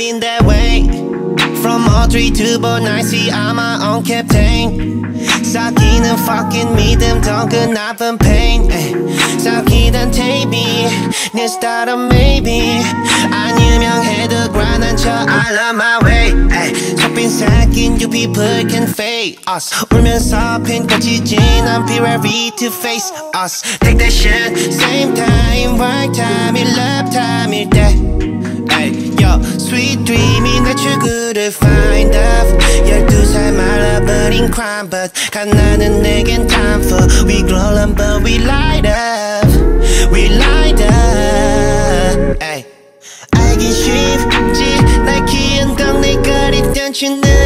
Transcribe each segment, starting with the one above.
been that way From all 3 to 4 I see I'm my own captain 사귀는 fucking 믿음 더 큰 아픈 pain 사귀던 baby 내 스타일은 maybe 안 유명해도 관한 척 I love my way 속빈 사귄 you people can fake us 울면서 핀 꽃이 진 I'm ready to face us Take that shit same time work time일 love time일 때 Yo, sweet dreaming that you couldn't find up 12살 말아버린 crime but 갓나는 내겐 time for We glow up but we light up We light up ay. 알기 쉽지 날 키운 동네 거리 Don't you know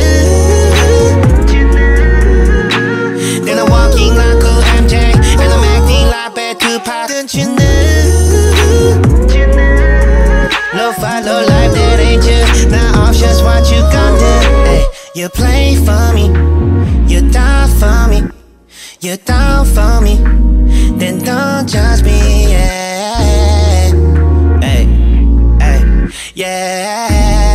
Then I'm walking like cool MJ And I'm acting like bad Tupac Don't you know No follow life that ain't you Now options what you gon' do ay. You play for me You die for me You down for me Then don't judge me yeah ay. Ay. Yeah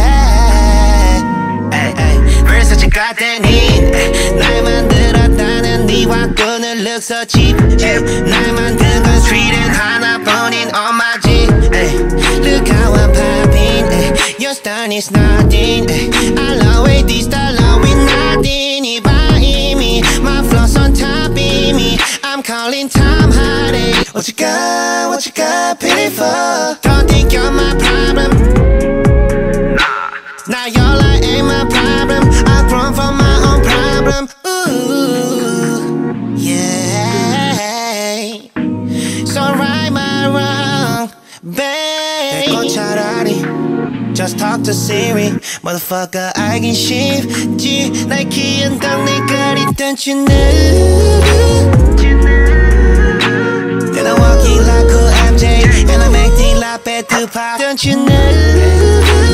ay. Ay. Versace got that heat 날 만들었다는 네 와꾸는 look so cheap 날 만든 건 street은 하나뿐인 on my G Look how I'm popping Your style is nothing I'll always be style with nothing 이봐 이미 My flow's on top of me I'm calling time Hardy What you got pity for Don't think you're my problem Now your life ain't my problem I've grown from my own problem Ooh, yeah So right my wrong, babe 내건 차라리 Just talk to Siri Motherfucker 알긴 쉽지 날 키운 동네 거리 Don't you know Then I'm walking like cool MJ And I'm acting like bad Tupac Don't you know